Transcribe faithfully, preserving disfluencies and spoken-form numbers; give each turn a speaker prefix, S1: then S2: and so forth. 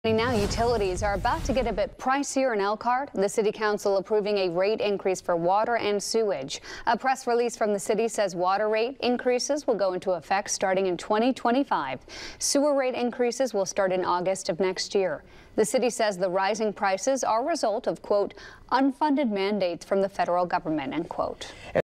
S1: Now, utilities are about to get a bit pricier in Elkhart. The City Council approving a rate increase for water and sewage. A press release from the city says water rate increases will go into effect starting in twenty twenty-five. Sewer rate increases will start in August of next year. The city says the rising prices are a result of, quote, unfunded mandates from the federal government, end quote.